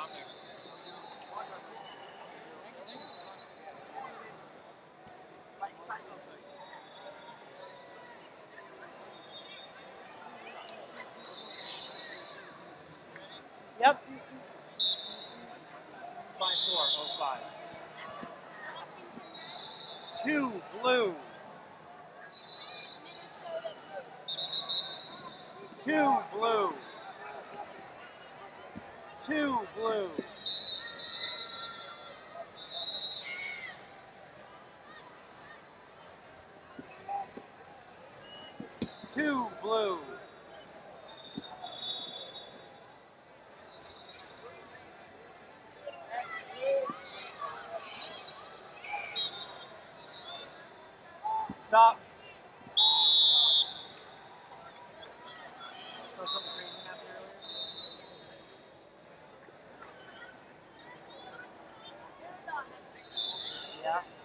Yep. 5405. 2 blue. 2 blue. 2 blue. 2 blue. Stop. So something crazy happened earlier? Yeah.